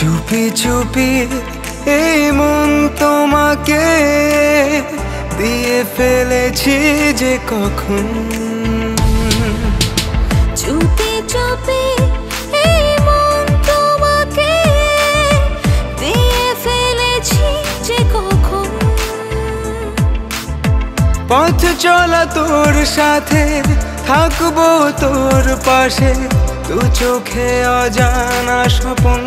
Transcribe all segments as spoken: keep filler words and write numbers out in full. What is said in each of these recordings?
চুপি চুপি এই মন তোমাকে দিয়ে ফেলেছি যে কখন। চুপি চুপি এই মন তোমাকে দিয়ে ফেলেছি যে কখন। পথ চলা তোর সাথে থাকবো তোর পাশে, দু চোখে অজানা স্বপন।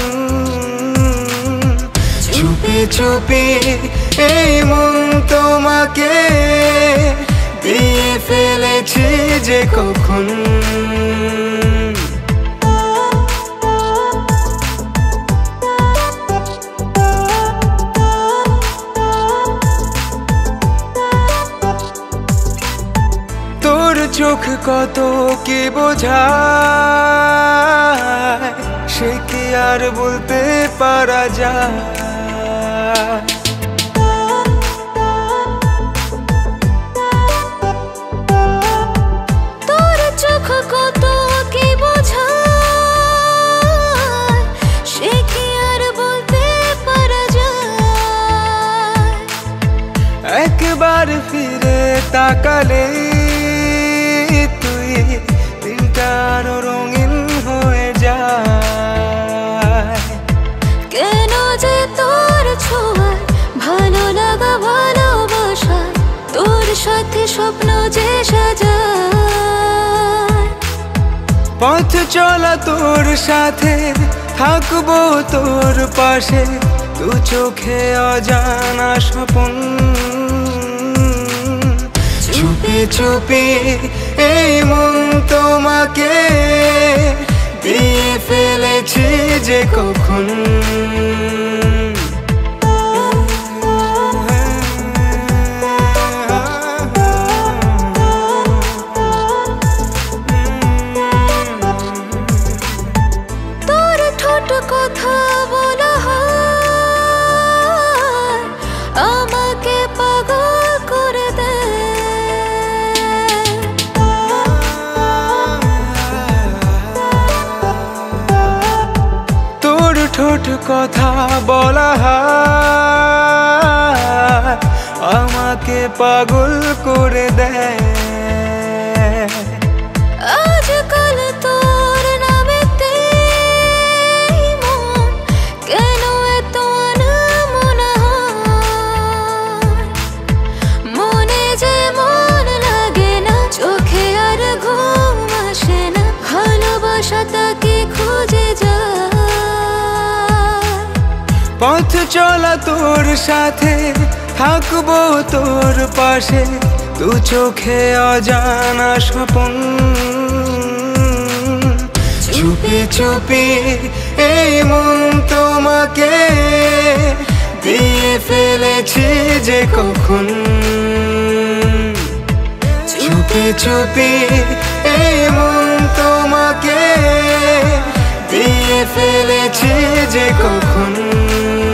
চুপি চুপি এই মন তোমাকে দিয়ে ফেলেছি যে কখন। তোর চোখ কত কি বোঝায়, সে কি আর বলতে পারা যায়। তোর চোখ কত কি বোঝায়, সে কি আর বলতে পারা যায়। একবার ফিরে তাকালে তুই দিনটা আরো রঙিন হয়ে যায়। কেন যে তোর ছোঁয়ায় ভালো লাগা ভালোবাসায় তোর সাথে স্বপ্ন যে সাজায়। পথ চলা তোর সাথে থাকবো তোর পাশে, দু চোখে অজানা স্বপন। চুপি চুপি এই মন তোমাকে দিয়ে ফেলেছি যে কখন। তোর ঠোঁট কথা বলা হয় আমাকে পাগল করে দেয়। তোর ঠোঁট কথা বলা হয় আমাকে পাগল করে দেয়। আজকাল তোর নামেতে মন কেন এত আনমনা হয়। মনে যে মন লাগে না, চোখে আর ঘুম আসে না, ভালোবাসা তাকে খুঁজে যায়। পথ চলা তোর সাথে থাকবো তোর পাশে, দু চোখে অজানা স্বপন। চুপি চুপি এই মন তোমাকে দিয়ে ফেলেছি যে কখন। চুপি চুপি এই মন তোমাকে দিয়ে ফেলেছি যে কখন।